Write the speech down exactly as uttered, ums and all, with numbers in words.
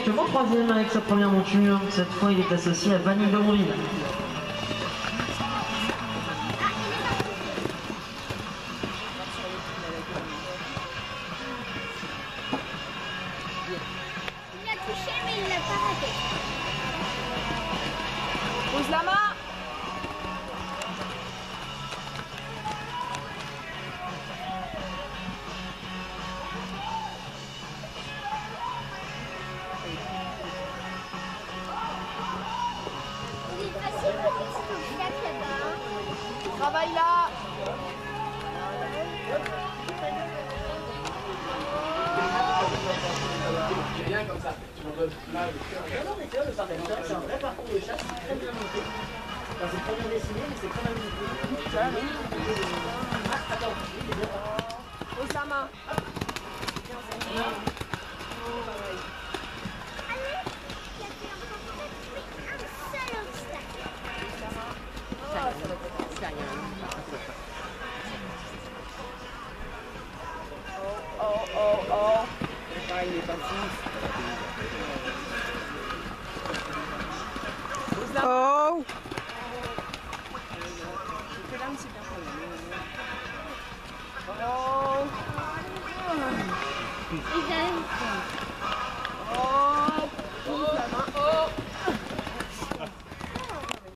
directement troisième avec sa première monture. Cette fois, il est associé à Vanille de Montville. Il a touché, mais il l'a pas raté. Pose la main. Il est facile le petit obstacle là-bas. Travaille là. C'est bien comme ça. Tu m'en donnes là. Non, mais tu vois, le parterre, c'est un vrai parcours de chasse, c'est très bien monté. Enfin, c'est très bien dessiné, mais c'est très bien monté. Ah, attends, il est bien. Pose la main. Oh, oh, oh. Ah, il est parti. Pose la main. Oh! Je fais là, mais c'est bien. Oh. Il a-